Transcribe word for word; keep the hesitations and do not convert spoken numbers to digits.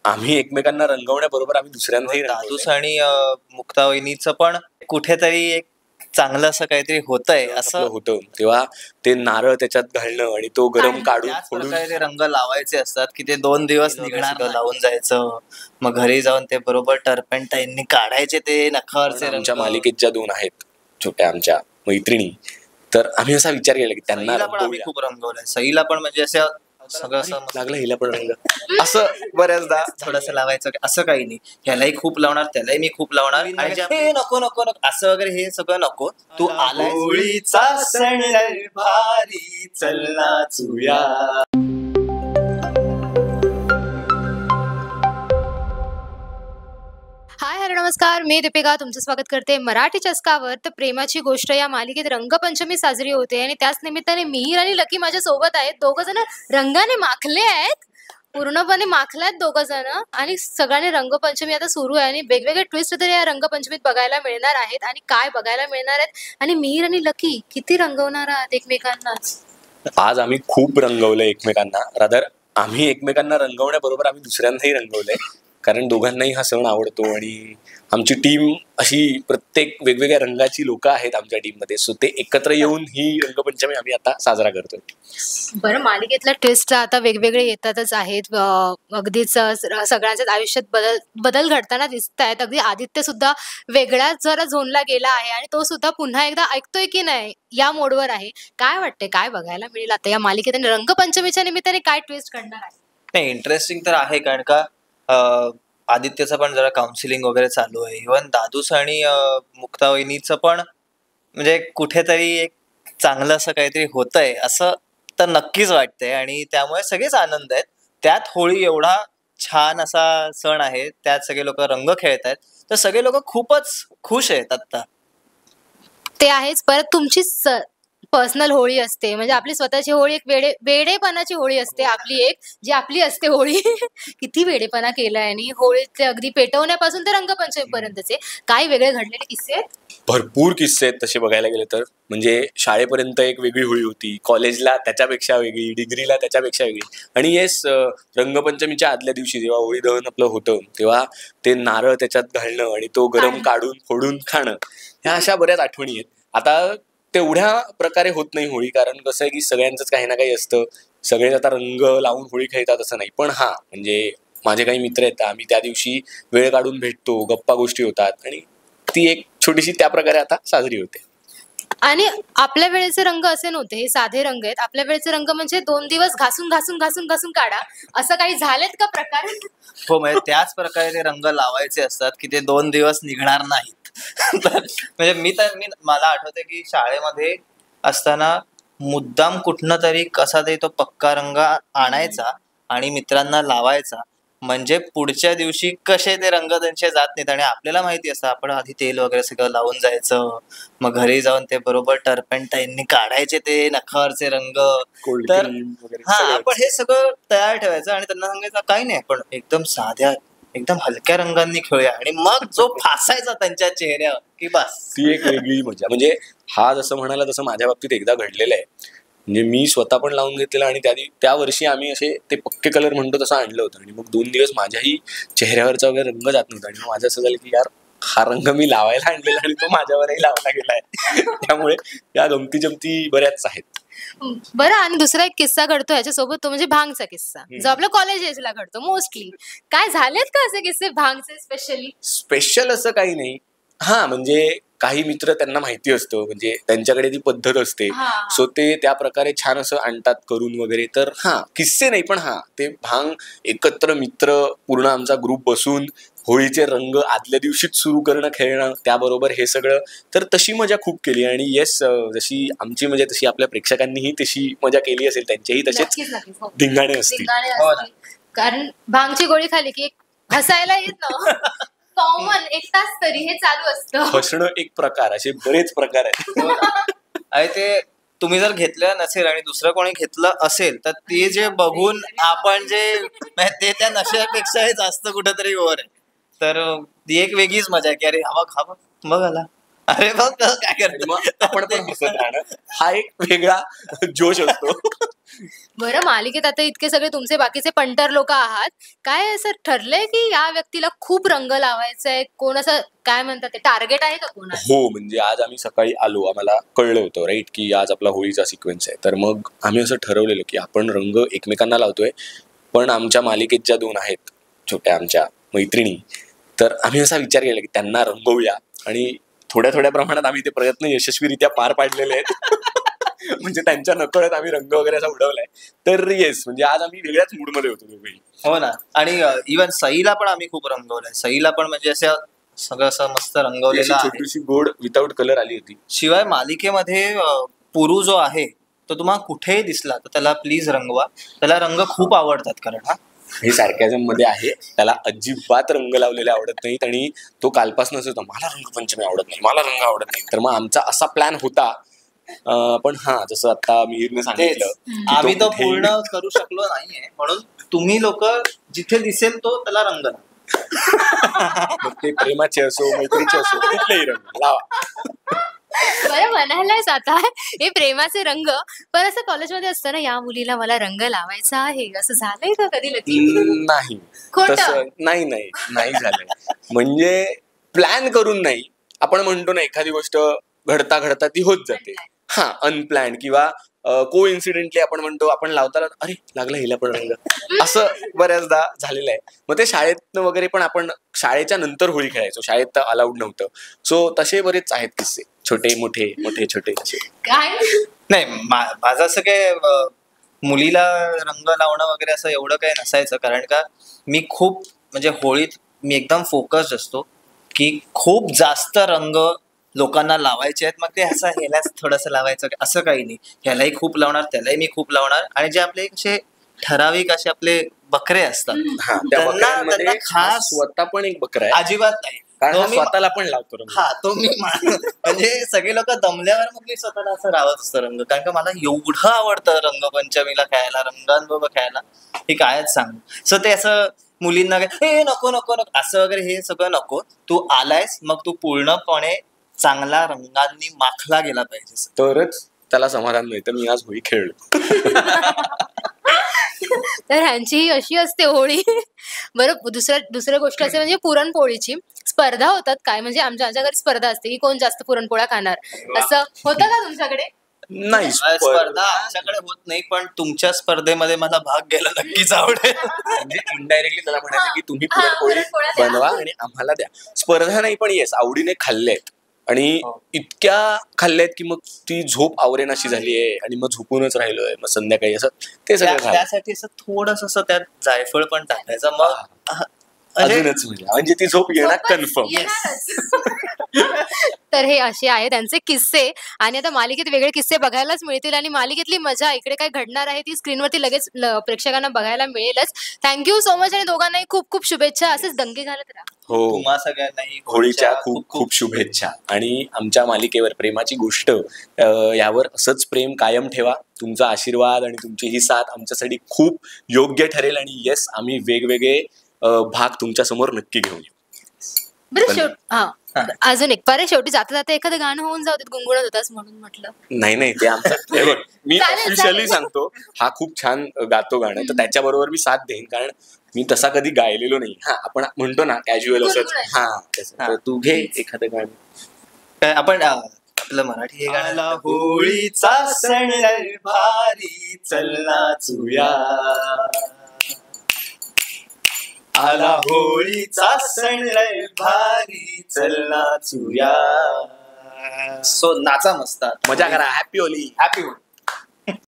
आम्ही एकमेकांना रंगवण्याबरोबर आम्ही दुसऱ्यांनाही दादूस आणि मुक्ता वहिनीचं पण कुठेतरी एक चांगलं असं काहीतरी होतंय असं होतं. तेव्हा ते नारळ त्याच्यात घालणं आणि तो गरम काढून फोडून ते रंग लावायचे असतात की ते दोन दिवस निघणार लावून जायचं, मग घरी जाऊन ते बरोबर टर्पेंटाईननी काढायचे ते नखावरचे रंग. आमच्या मालिकेत ज्या दोन आहेत छोट्या आमच्या मैत्रिणी, तर आम्ही असा विचार केला की त्यांना आम्ही खूप रंगवलंय. सईला पण म्हणजे असं सगळं असं लागलं, हिला पण रंग असं बऱ्याचदा थोडंसं लावायचं असं काही नाही, ह्यालाही खूप लावणार त्यालाही मी खूप लावणार आणि नको नको नको असं वगैरे हे सगळं नको. तू आलाय होळीचा सण भारी चल नाचूया. हाय हॅलो नमस्कार, मी दीपिका तुमचं स्वागत करते मराठी चस्कावर. तर प्रेमाची गोष्ट या मालिकेत रंगपंचमी साजरी होते आणि त्याच निमित्ताने मिहीर आणि लकी माझ्या सोबत आहेत. दोघं जण रंगाने माखले आहेत, पूर्णपणे माखल्यात दोघं जण, आणि सगळ्यांनी रंगपंचमी आता सुरू आहे आणि वेगवेगळे ट्विस्ट तर या रंगपंचमीत बघायला मिळणार आहेत. आणि काय बघायला मिळणार आहेत आणि मिहीर आणि लकी किती रंगवणार आहात एकमेकांना? आज आम्ही खूप रंगवलं एकमेकांना. रादर आम्ही एकमेकांना रंगवण्याबरोबर आम्ही दुसऱ्यांनाही रंगवलंय, कारण दोघांनाही हा सण आवडतो आणि आमची टीम अशी प्रत्येक वेगवेगळ्या रंगाची लोक आहेत आमच्या टीम मध्ये. सो ते एकत्र येऊन ही रंगपंचमी आम्ही आता साजरा करतोय. बरं, मालिकेतल्या ट्विस्ट आता वेगवेगळे येतातच आहेत, अगदीच सगळ्यांच्याच आयुष्यात बदल बदल घडताना दिसत आहेत. अगदी आदित्य सुद्धा वेगळ्याच जरा झोनला गेला आहे आणि तो सुद्धा पुन्हा एकदा ऐकतोय की नाही या मोडवर आहे. काय वाटतंय, काय बघायला मिळेल आता या मालिकेत आणि रंगपंचमीच्या निमित्ताने काय ट्विस्ट घडणार आहे? नाही, इंटरेस्टिंग तर आहे, कारण का आदित्यचं पण जरा काउन्सिलिंग वगैरे चालू आहे. इव्हन दादूस आणि मुक्ता वहिनीचं पण म्हणजे कुठेतरी एक चांगलं असं काहीतरी होतंय असं तर नक्कीच वाटतंय आणि त्यामुळे सगळेच आनंद आहेत. त्यात होळी एवढा छान असा सण आहे, त्यात सगळे लोक रंग खेळत आहेत, तर सगळे लोक खूपच खुश आहेत आता. ते आहेच. परत तुमची पर्सनल होळी असते, म्हणजे आपली स्वतःची होळी एक वेडे वेडेपणाची होळी असते आपली, एक जी आपली असते होळी. किती वेडेपणा केलाय आणि होळीचे अगदी पेटवण्यापासून तर रंगपंचमीपर्यंतचे काही वेगळे घडलेले किस्से आहेत. भरपूर किस्से आहेत तसे बघायला गेले तर. म्हणजे शाळेपर्यंत एक वेगळी होळी होती, कॉलेजला त्याच्यापेक्षा वेगळी, डिग्रीला त्याच्यापेक्षा वेगळी. आणि येस, रंगपंचमीच्या आदल्या दिवशी जेव्हा होळी दहन आपलं होतं तेव्हा ते नारळ त्याच्यात घालणं आणि तो गरम काढून फोडून खाणं, ह्या अशा बऱ्याच आठवणी आहेत. आता तेवढ्या प्रकारे होत नाही होळी, कारण कसं आहे की सगळ्यांचंच काही ना काही असतं, सगळे आता रंग लावून होळी खेळतात असं नाही. पण हा, म्हणजे माझे काही मित्र आहेत, आम्ही त्या दिवशी वेळ काढून भेटतो, गप्पा गोष्टी होतात आणि ती एक छोटीशी त्या प्रकारे आता साजरी होते. आणि आपल्या वेळेचे रंग असे नव्हते, हे साधे रंग आहेत. आपल्या वेळेचे रंग म्हणजे दोन दिवस घासून घासून घासून घासून काढा, असं काही झालेत का प्रकार? हो, म्हणजे त्याच प्रकारे ते रंग लावायचे असतात की ते दोन दिवस निघणार नाहीत. म्हणजे मी तर मी मला आठवते की शाळेमध्ये असताना मुद्दाम कुठनं तरी कसा तरी तो पक्का रंग आणायचा आणि मित्रांना लावायचा, म्हणजे पुढच्या दिवशी कसे ते रंग त्यांचे जात नाहीत. आणि आपल्याला माहिती असतं, आपण आधी तेल वगैरे सगळं लावून जायचं, मग घरी जाऊन ते बरोबर टर्पेंटाईननी काढायचे ते नखावरचे रंग. तर हा, आपण हे सगळं तयार ठेवायचं आणि त्यांना सांगायचं काही नाही, आपण एकदम साध्या एकदम हलक्या रंगांनी खेळूया, आणि मग जो फासायचा त्यांच्या चेहऱ्यावर की बस, ती एक वेगळी मजा. म्हणजे हा जसं म्हणाला तसं माझ्या बाबतीत एकदा घडलेलं आहे. म्हणजे मी स्वतः पण लावून घेतलेलं आणि त्या त्या वर्षी आम्ही असे ते पक्के कलर म्हणतो तसं आणलं होतं आणि मग दोन दिवस माझ्याही चेहऱ्यावरचा वगैरे रंग जात नव्हता. आणि माझं असं झालं की यार, हा रंग मी लावायला आणलेला आणि तो माझ्यावरही लावला गेलाय. त्यामुळे या गमती जमती बऱ्याच आहेत. बरं, आणि दुसरा एक किस्सा घडतो याच्यासोबत, तो म्हणजे भांगचा किस्सा, जो आपल्या कॉलेज एजला घडतो मोस्टली. काय झालेत का असे किस्से भांगचे? स्पेशली स्पेशल असं काही नाही. हा, म्हणजे काही मित्र त्यांना माहिती असतं, म्हणजे त्यांच्याकडे ती पद्धत असते, सो ते त्या प्रकारे छान असं आणतात करून वगैरे. तर हा, किस्से नाही, पण हा, ते भांग एकत्र मित्र पूर्ण आमचा ग्रुप बसून होळीचे रंग आदल्या दिवशीच सुरू करणं, खेळणं, त्याबरोबर हे सगळं. तर तशी मजा खूप केली. आणि येस, जशी आमची मजा तशी आपल्या प्रेक्षकांनीही तशी मजा केली असेल, त्यांचेही तसेच धिंगाणे असतील. कारण भांगची गोळी खाली की हसायला येत ना, कॉमन एक तास तरी हे चालू असतं. हसणं एक प्रकार, असे बरेच प्रकार आहेत. आणि ते तुम्ही जर घेतलं नसेल आणि दुसरं कोणी घेतलं असेल, तर ते जे बघून आपण जे ते त्या नशेपेक्षाही जास्त कुठेतरी वर आहे. तर ती एक वेगळीच मजा आहे की अरे हवा खा, बघ आला, अरे बघ काय करतो, आपण पण हसत राहणं, हा एक वेगळा जोश असतो. बरं, मालिकेत आता इतके सगळे तुमचे बाकीचे पंटर लोक आहात, काय असं ठरलंय की या व्यक्तीला खूप रंग लावायचा आहे? कोण असं काय म्हणतात ते टार्गेट आहे का कोणाला? हो, म्हणजे आज आम्ही सकाळी आलो, आम्हाला कळलं होतं राईट की आज आपला होळीचा सिक्वेन्स आहे. तर मग आम्ही असं ठरवलेलं की आपण रंग एकमेकांना लावतोय, पण आमच्या मालिकेत ज्या दोन आहेत छोट्या आमच्या मैत्रिणी, तर आम्ही असा विचार केला की त्यांना रंगवूया. आणि थोड्या थोड्या प्रमाणात आम्ही ते प्रयत्न यशस्वीरित्या पार पाडलेले आहेत. म्हणजे त्यांच्या नकळत आम्ही रंग वगैरे असा उडवलाय. तर येस, म्हणजे आज आम्ही वेगळ्याच मूडमध्ये होतो दोघेही. हो ना. आणि इवन सईला पण आम्ही खूप रंगवलंय. सईला पण म्हणजे असं सगळं असं मस्त रंगवलेलं आहे. छोटीशी गोड विदाऊट कलर आली होती. शिवाय मालिकेमध्ये अं, पुरू जो आहे तो तुम्हाला कुठेही दिसला तर त्याला प्लीज रंगवा. त्याला रंग खूप आवडतात कारण हा हे सार्कॅझम मध्ये आहे. त्याला अजिबात रंग लावलेले आवडत नाहीत आणि तो कालपासूनच होता मला रंगपंचमी आवडत नाही, मला रंग आवडत नाही. तर मग आमचा असा प्लॅन होता. अं, पण हा जसं आता मिहिरने सांगितलं की आम्ही तो कुठेही- पूर्ण करू शकलो नाहीये, म्हणून तुम्ही लोक जिथे दिसेल तो त्याला रंग लावा. मग ते प्रेमाचे असो मैत्रीचे असो कुठलेही रंग लावा. बरं, म्हणायलाच आता हे प्रेमाचे रंग, पण असं कॉलेजमध्ये असतं ना, या मुलीला मला रंग लावायचा आहे, असं झालंय का कधी लकी? नाही, खोटं. तसं नाही नाही नाही झालंय. म्हणजे प्लॅन करून नाही. आपण म्हणतो ना एखादी गोष्ट घडता घडता ती होत जाते. हा, अनप्लॅन किंवा को इन्सिडेंटली आपण म्हणतो आपण लावताना अरे लागला हिला पण रंग, असं बऱ्याचदा झालेलं आहे. मग ते शाळेतनं वगैरे पण आपण शाळेच्या नंतर होळी खेळायचो, शाळेत तर अलाउड नव्हतं. सो तसे बरेच आहेत किस्से, छोटे मोठे मोठे छोटे असे. काय नाही, मा- माझं असं काय अं, मुलीला रंग लावणं वगैरे असं एवढं काही नसायचं. कारण का मी खूप म्हणजे होळीत मी एकदम फोकस्ड असतो की खूप जास्त रंग लोकांना लावायचे आहेत. मग ते असं ह्यालाच थोडंसं लावायचं असं काही नाही. ह्यालाही खूप लावणार, त्यालाही मी खूप लावणार. आणि जे आपले असे ठराविक असे आपले बकरे असतात हा, त्या त्यांना- बकऱ्यांमध्ये त्यांना खास- हा स्वतः पण एक बकरा आहे, अजिबात नाही. कारण तो हा मी- स्वतःला पण लावतो रंग. हा तो मी मा- म्हणजे सगळे लोक दमल्यावर मग मी स्वतःला असं रावत असतो रंग. कारण का मला एवढं आवडतं रंगपंचमीला खेळायला, रंगांबरोबर खेळायला, हे कायच सांगू. सो ते असं मुलींना काय हे नको नको नको असं वगैरे हे सगळं नको. तू आलायस मग तू पूर्णपणे चांगला रंगांनी माखला गेला पाहिजेस. तरच त्याला समाधान मिळतं. मी आज होळी खेळलो. तर ह्यांची ही अशी असते होळी. बरं, दुसऱ्या दुसऱ्या गोष्ट असे म्हणजे पुरणपोळीची स्पर्धा होतात काय? म्हणजे आमच्या आमच्या घरी स्पर्धा असते की कोण जास्त पुरणपोळ्या खाणार, असं होतं का तुमच्याकडे? नाही, स्पर्धा आमच्याकडे होत नाही, पण तुमच्या स्पर्धेमध्ये मला भाग घ्यायला नक्कीच आवडेल. म्हणजे इनडायरेक्टली त्याला म्हणायचं की तुम्ही हा, पुरणपोळी पुरणपोळ्या द्या. बनवा आणि आम्हाला द्या. स्पर्धा नाही, पण येस आवडीने खाल्ले आहेत आणि हो. इतक्या खाल्ल्या आहेत की मग ती झोप आवरेनाशी झाली आहे आणि मग झोपूनच राहिलोय. मग संध्याकाळी असं ते सगळं त्या- झालं. त्यासाठी असं थोडस असं त्यात जायफळ पण टाकायचं. मग म्हणजे- अजूनच म्हणजे म्हणजे ती झोप येणार सोबत कन्फर्म. येणारच. तर हे असे आहेत त्यांचे किस्से. आणि आता मालिकेत वेगळे किस्से बघायलाच मिळतील आणि मालिकेतली मजा इकडे काय घडणार आहे ती स्क्रीनवरती लगेच ल- प्रेक्षकांना बघायला मिळेलच. थँक्यू सो मच आणि दोघांनाही खूप खूप शुभेच्छा. असेच दंगे घालत राहा. हो, तुम्हा सगळ्यांनाही होळीच्या खूप खूप शुभेच्छा. आणि आमच्या मालिकेवर प्रेमाची गोष्ट अं, यावर असंच प्रेम कायम ठेवा. तुमचा आशीर्वाद आणि तुमची ही साथ आमच्यासाठी खूप योग्य ठरेल. आणि येस, आम्ही वेगवेगळे अं, भाग तुमच्या समोर नक्की घेऊन येऊ. बरं, शेवट हा अजून एक बरं, शेवटी जाता जाता एखादं गाणं होऊन जाऊ देत, गुणगुणत होतास म्हणून म्हटलं. नाही नाही, ते आमचं हे बघ, मी चालेल, ऑफिशियली चालेल. सांगतो, हा खूप छान गातो गाणं, तर त्याच्याबरोबर मी साथ देईन. कारण मी तसा कधी गायलेलो नाही. हा, आपण म्हणतो ना कॅज्युअल असंच. गुणगुणायचं. हा तसं. तर तू घे एखादं गाणं. काय आपण अं, आपलं मराठी हे गाणं आला होळीचा सण लय भारी चल नाचूया. आला होळीचा सण लय भारी चल नाचूया. सो नाचा मस्त मजा करा. हॅपी होली. हॅपी होळी.